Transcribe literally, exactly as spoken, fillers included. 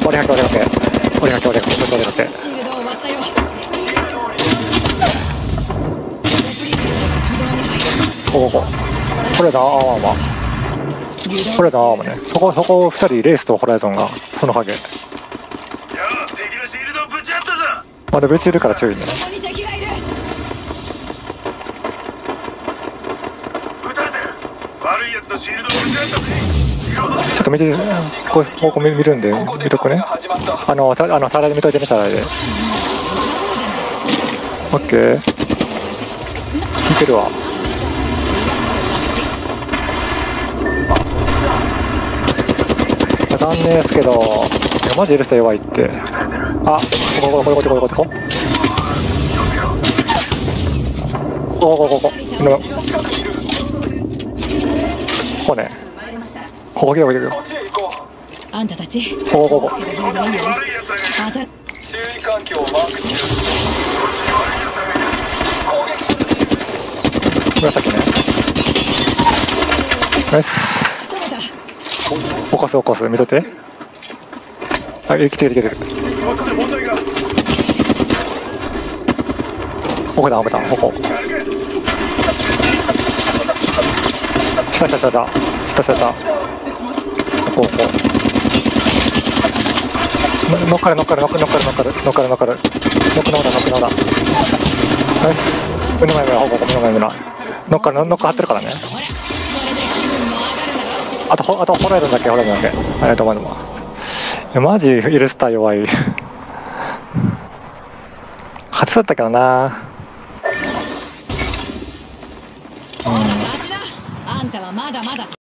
俺がけ俺がけ俺がけ俺がけ俺がけシールドを割ったよ。 こここここれだ、ああまあこれだ、ああまね、そこそこふたりレースとホライゾンがその影。 敵のシールドをぶち当たったぞ。 まだ別いるから注意ね。 ここに敵がいる。 撃たれてる。悪いやつのシールドをぶち当たったぜ。 ちょっと見て、ここここ見るんで見とくね。あのたあの皿で見といてね、皿で。オッケー、見てるわ。残念ですけど、いやマジ許した弱いって。あ、こここここここここここここここのここね、ここ来てここ来てこあんたたち。 ここここ悪いやつだ当たる。 周囲環境をマーク中。 紫ね。ナイス。 仕留めた。 起こす起こす、見とって。あ、生きてる生きてる。 こっちで問題が。 ここだ、ここだ、ここ。下下下下下下下。こうこう。乗っかる乗っかる乗っかる乗っかる乗っかる乗っかる乗っかる。乗っかる乗っかる乗っかる乗っかる。ナイス。目の前目の方向目の前目の。乗っかる乗っかってるからね。あとほあとホライゾンだけホライゾンだけ。ありがとうございます。いやマジイルスター弱い。初だったけどな。 あんたはまだまだ。